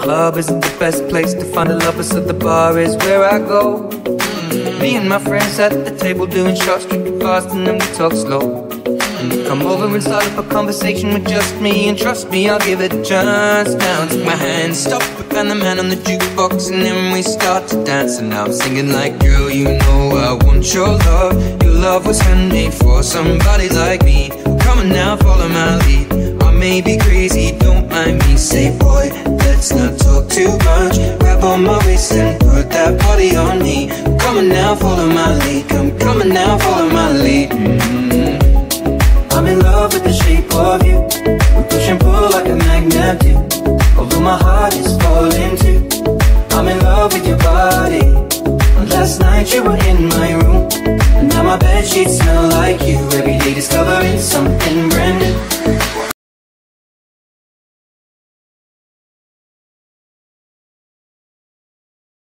club isn't the best place to find a lover, so the bar is where I go. Me and my friends at the table doing shots, drinking fast, and then we talk slow. Come over and start up a conversation with just me, and trust me, I'll give it a chance. Now take my hand, stop it, and the man on the jukebox, and then we start to dance. And now I'm singing like, girl, you know I want your love. Your love was handmade for somebody like me. Come on now, follow my lead. I may be crazy, don't mind me. Say, boy, let's not talk too much. Grab on my waist and put that body on me. Come on now, follow my lead. Come on now, follow my lead.